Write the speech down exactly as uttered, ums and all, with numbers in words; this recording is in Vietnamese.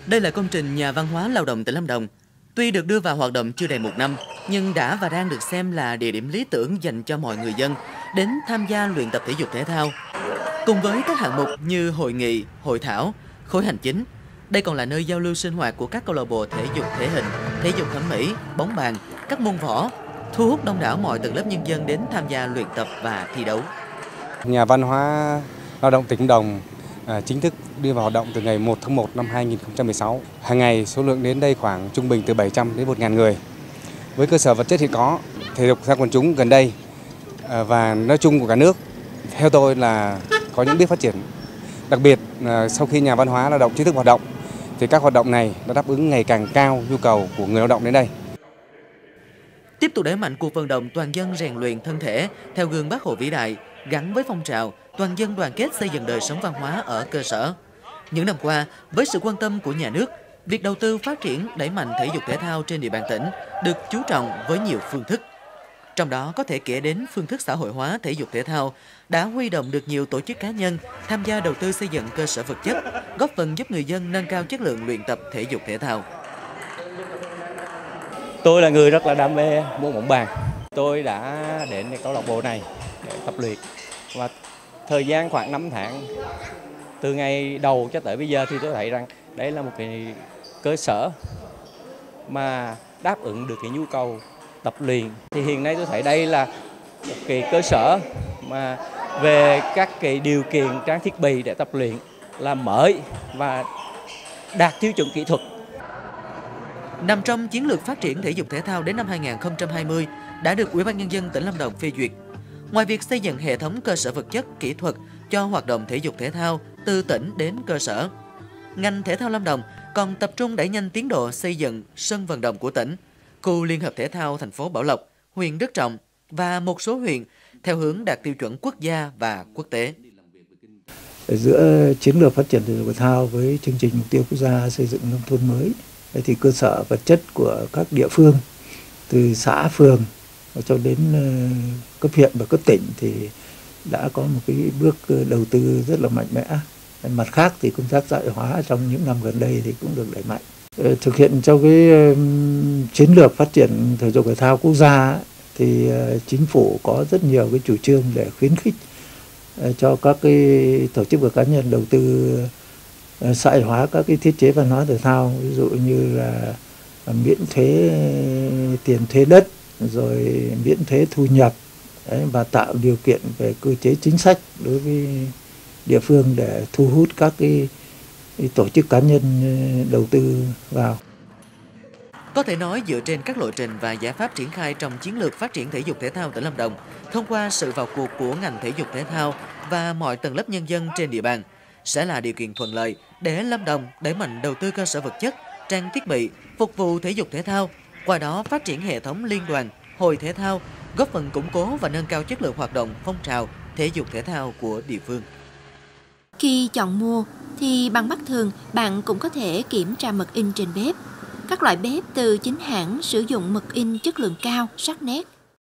Đây là công trình nhà văn hóa lao động tỉnh Lâm Đồng. Tuy được đưa vào hoạt động chưa đầy một năm, nhưng đã và đang được xem là địa điểm lý tưởng dành cho mọi người dân đến tham gia luyện tập thể dục thể thao. Cùng với các hạng mục như hội nghị, hội thảo, khối hành chính, đây còn là nơi giao lưu sinh hoạt của các câu lạc bộ thể dục thể hình, thể dục thẩm mỹ, bóng bàn, các môn võ, thu hút đông đảo mọi tầng lớp nhân dân đến tham gia luyện tập và thi đấu. Nhà văn hóa lao động tỉnh Lâm Đồng à, chính thức đi vào hoạt động từ ngày một tháng một năm hai nghìn không trăm mười sáu. Hàng ngày số lượng đến đây khoảng trung bình từ bảy trăm đến một nghìn người. Với cơ sở vật chất hiện có, thể dục thể thao quần chúng gần đây à, và nói chung của cả nước, theo tôi là có những bước phát triển. Đặc biệt à, sau khi nhà văn hóa lao động chính thức hoạt động, thì các hoạt động này đã đáp ứng ngày càng cao nhu cầu của người lao động đến đây. Tiếp tục đẩy mạnh cuộc vận động toàn dân rèn luyện thân thể theo gương Bác Hồ vĩ đại, gắn với phong trào toàn dân đoàn kết xây dựng đời sống văn hóa ở cơ sở. Những năm qua, với sự quan tâm của nhà nước, việc đầu tư phát triển đẩy mạnh thể dục thể thao trên địa bàn tỉnh được chú trọng với nhiều phương thức. Trong đó có thể kể đến phương thức xã hội hóa thể dục thể thao đã huy động được nhiều tổ chức cá nhân tham gia đầu tư xây dựng cơ sở vật chất, góp phần giúp người dân nâng cao chất lượng luyện tập thể dục thể thao. Tôi là người rất là đam mê môn bóng bàn. Tôi đã đến câu lạc bộ này để tập luyện và thời gian khoảng năm tháng từ ngày đầu cho tới bây giờ thì tôi thấy rằng đây là một cái cơ sở mà đáp ứng được cái nhu cầu tập luyện. Thì hiện nay tôi thấy đây là một cái cơ sở mà về các cái điều kiện trang thiết bị để tập luyện là mới và đạt tiêu chuẩn kỹ thuật. Nằm trong chiến lược phát triển thể dục thể thao đến năm hai nghìn không trăm hai mươi đã được Ủy ban Nhân dân tỉnh Lâm Đồng phê duyệt. Ngoài việc xây dựng hệ thống cơ sở vật chất, kỹ thuật cho hoạt động thể dục thể thao từ tỉnh đến cơ sở, ngành thể thao Lâm Đồng còn tập trung đẩy nhanh tiến độ xây dựng sân vận động của tỉnh, khu liên hợp thể thao thành phố Bảo Lộc, huyện Đức Trọng và một số huyện theo hướng đạt tiêu chuẩn quốc gia và quốc tế. Giữa chiến lược phát triển thể dục thể thao với chương trình mục tiêu quốc gia xây dựng nông thôn mới, thì cơ sở vật chất của các địa phương từ xã phường cho đến cấp huyện và cấp tỉnh thì đã có một cái bước đầu tư rất là mạnh mẽ. Mặt khác thì công tác xã hội hóa trong những năm gần đây thì cũng được đẩy mạnh. Thực hiện trong cái chiến lược phát triển thể dục thể thao quốc gia thì chính phủ có rất nhiều cái chủ trương để khuyến khích cho các cái tổ chức và cá nhân đầu tư xã hội hóa các cái thiết chế văn hóa thể thao, ví dụ như là miễn thuế tiền thuê đất, rồi miễn thuế thu nhập đấy, và tạo điều kiện về cơ chế chính sách đối với địa phương để thu hút các cái, cái tổ chức cá nhân đầu tư vào. Có thể nói dựa trên các lộ trình và giải pháp triển khai trong chiến lược phát triển thể dục thể thao tỉnh Lâm Đồng, thông qua sự vào cuộc của ngành thể dục thể thao và mọi tầng lớp nhân dân trên địa bàn, sẽ là điều kiện thuận lợi để Lâm Đồng đẩy mạnh đầu tư cơ sở vật chất, trang thiết bị, phục vụ thể dục thể thao, qua đó phát triển hệ thống liên đoàn, hội thể thao, góp phần củng cố và nâng cao chất lượng hoạt động phong trào thể dục thể thao của địa phương. Khi chọn mua thì bằng mắt thường bạn cũng có thể kiểm tra mực in trên bếp. Các loại bếp từ chính hãng sử dụng mực in chất lượng cao, sắc nét,